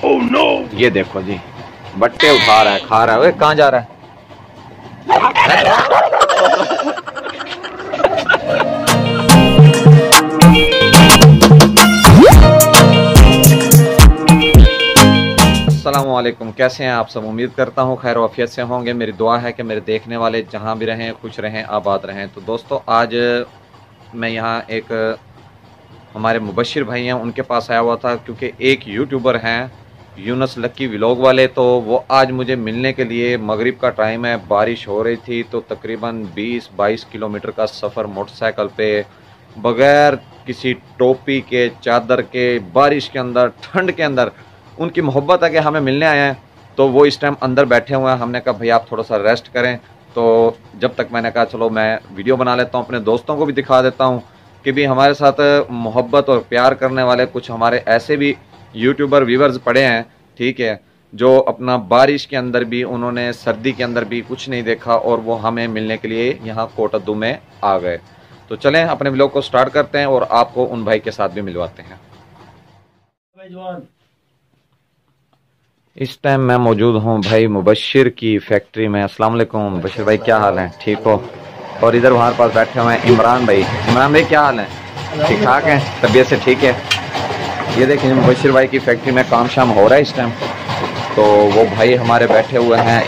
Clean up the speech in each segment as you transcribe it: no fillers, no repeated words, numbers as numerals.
oh, no. ये देखो जी, बट्टे उठा रहा है, खा रहा है। कहाँ जा रहा है? अस्सलामुअलैकुम, कैसे हैं आप सब? उम्मीद करता हूँ खैर वाफियत से होंगे। मेरी दुआ है कि मेरे देखने वाले जहाँ भी रहें खुश रहें, आबाद रहें। तो दोस्तों, आज मैं यहाँ एक हमारे मुबशिर भाई हैं, उनके पास आया हुआ था, क्योंकि एक यूट्यूबर हैं यूनुस लक्की व्लॉग वाले। तो वो आज मुझे मिलने के लिए, मगरिब का टाइम है, बारिश हो रही थी, तो तकरीबन 20-22 किलोमीटर का सफ़र मोटरसाइकिल पे बग़ैर किसी टोपी के, चादर के, बारिश के अंदर, ठंड के अंदर, उनकी मोहब्बत है कि हमें मिलने आए हैं। तो वो इस टाइम अंदर बैठे हुए हैं। हमने कहा भाई आप थोड़ा सा रेस्ट करें। तो जब तक मैंने कहा चलो मैं वीडियो बना लेता हूँ, अपने दोस्तों को भी दिखा देता हूँ कि भी हमारे साथ मोहब्बत और प्यार करने वाले कुछ हमारे ऐसे भी यूट्यूबर व्यूवर्स पड़े हैं, ठीक है, जो अपना बारिश के अंदर भी, उन्होंने सर्दी के अंदर भी कुछ नहीं देखा और वो हमें मिलने के लिए यहाँ कोटद्दू में आ गए। तो चलें अपने व्लॉग को स्टार्ट करते हैं और आपको उन भाई के साथ भी मिलवाते हैं। इस टाइम मैं मौजूद हूँ भाई मुबशिर की फैक्ट्री में। अस्सलाम वालेकुम मुबशिर भाई, क्या हाल है? ठीक हो? और इधर वहाँ पास बैठे हुए हैं इमरान भाई। इमरान भाई क्या हाल है? ठीक ठाक है? तबीयत से ठीक है? ये देखिए मुबशिर भाई की फैक्ट्री में काम शाम हो रहा है इस टाइम। तो वो भाई हमारे बैठे हुए हैं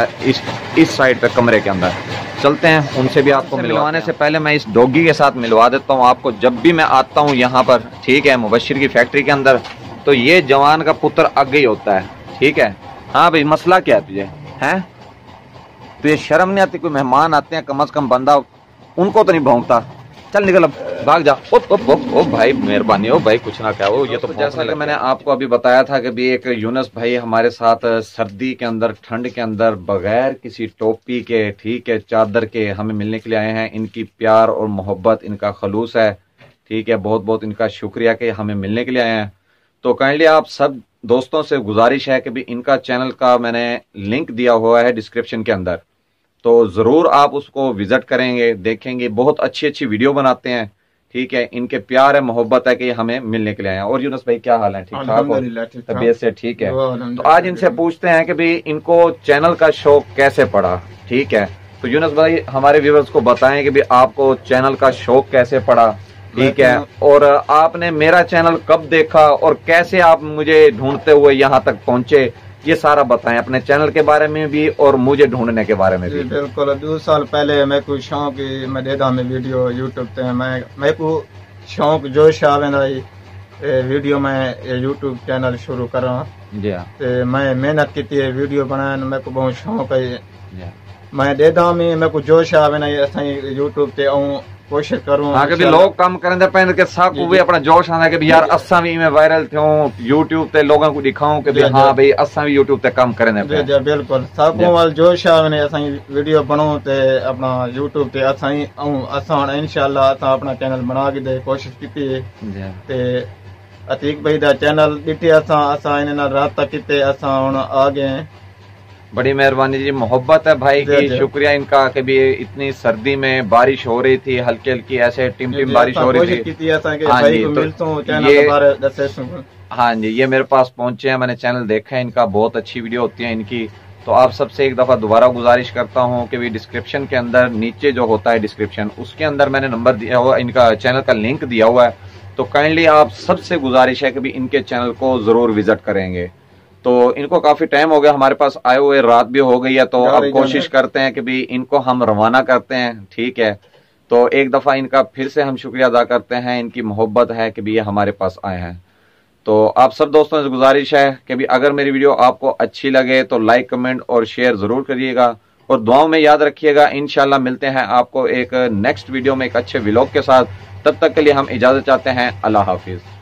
इस साइड पे कमरे के अंदर। चलते हैं, उनसे भी आपको मिलवाने से पहले मैं इस डॉगी के साथ मिलवा देता हूँ आपको। जब भी मैं आता हूँ यहाँ पर, ठीक है, मुबशिर की फैक्ट्री के अंदर, तो ये जवान का पुत्र आगे ही होता है, ठीक है। हाँ भाई, मसला क्या है तुझे? हैं, तुझे शर्म नहीं आती? कोई मेहमान आते हैं, कम से कम बंदा उनको तो नहीं भौंकता। चल निकल, अब भाग जा। ओ भाई मेहरबानी हो भाई, कुछ ना कहो। ये तो जैसा कि मैंने आपको अभी बताया था कि भी एक यूनुस भाई हमारे साथ सर्दी के अंदर, ठंड के अंदर, बगैर किसी टोपी के, ठीक है, चादर के हमें मिलने के लिए आए हैं। इनकी प्यार और मोहब्बत, इनका खलूस है, ठीक है। बहुत बहुत इनका शुक्रिया कि हमें मिलने के लिए आए हैं। तो काइंडली आप सब दोस्तों से गुजारिश है कि भी इनका चैनल का मैंने लिंक दिया हुआ है डिस्क्रिप्शन के अंदर, तो ज़रूर आप उसको विज़िट करेंगे, देखेंगे। बहुत अच्छी अच्छी वीडियो बनाते हैं, ठीक है। इनके प्यार है, मोहब्बत है कि हमें मिलने के लिए आए हैं। और यूनुस भाई क्या हाल है? ठीक ठाक हो? तबीयत से ठीक है? तो आज इनसे पूछते हैं कि भाई इनको चैनल का शौक कैसे पड़ा, ठीक है। तो यूनुस भाई हमारे व्यूअर्स को बताएं कि भाई आपको चैनल का शौक कैसे पड़ा, ठीक है, और आपने मेरा चैनल कब देखा और कैसे आप मुझे ढूंढते हुए यहाँ तक पहुंचे, ये सारा बताएं अपने चैनल के बारे में भी और मुझे ढूंढने के बारे में भी। बिल्कुल, 2 साल पहले मैं को शौक मैं देता मैं वीडियो यूट्यूब पे मैं को शौक जोश आवे वीडियो में यूट्यूब चैनल शुरू करा जी। ते मैं मेहनत की थी वीडियो बनाने, मेरे को बहुत शौक है। मैं देता मेरे को जोश आवे ना असां यूट्यूब ते कोशिश करूं। हाँ, कि लोग काम करने पहले के साथ भी अपना जोश आना कि यार असा भी में वायरल थ्यो यूट्यूब ते लोगों को दिखाऊं कि हाँ भाई असा भी यूट्यूब ते काम करने पे। जी बिल्कुल, सबको वाल जोश आवे असा वीडियो बनाऊं ते अपना यूट्यूब ते असा इंशाल्लाह असा अपना चैनल बना के दे कोशिश की ते अतीक भाई दा चैनल दिखे असा इन नाल राब्ता कीते असा हुन आ गए। बड़ी मेहरबानी जी, मोहब्बत है भाई की, शुक्रिया इनका कि भी इतनी सर्दी में बारिश हो रही थी, हल्की हल्की ऐसे टिम टिम बारिश हो रही थी। हाँ जी, हाँ जी, ये मेरे पास पहुंचे हैं, मैंने चैनल देखा है इनका, बहुत अच्छी वीडियो होती है इनकी। तो आप सबसे एक दफा दोबारा गुजारिश करता हूँ कि भी डिस्क्रिप्शन के अंदर नीचे जो होता है डिस्क्रिप्शन, उसके अंदर मैंने नंबर दिया हुआ, इनका चैनल का लिंक दिया हुआ है। तो काइंडली आप सबसे गुजारिश है कि भी इनके चैनल को जरूर विजिट करेंगे। तो इनको काफी टाइम हो गया हमारे पास आए हुए, रात भी हो गई है, तो अब कोशिश करते हैं कि भी इनको हम रवाना करते हैं, ठीक है। तो एक दफा इनका फिर से हम शुक्रिया अदा करते हैं, इनकी मोहब्बत है कि भी ये हमारे पास आए हैं। तो आप सब दोस्तों से गुजारिश है कि भी अगर मेरी वीडियो आपको अच्छी लगे तो लाइक, कमेंट और शेयर जरूर करिएगा और दुआओं में याद रखिएगा। इंशाल्लाह मिलते हैं आपको एक नेक्स्ट वीडियो में एक अच्छे व्लॉग के साथ। तब तक के लिए हम इजाजत चाहते हैं। अल्लाह हाफिज।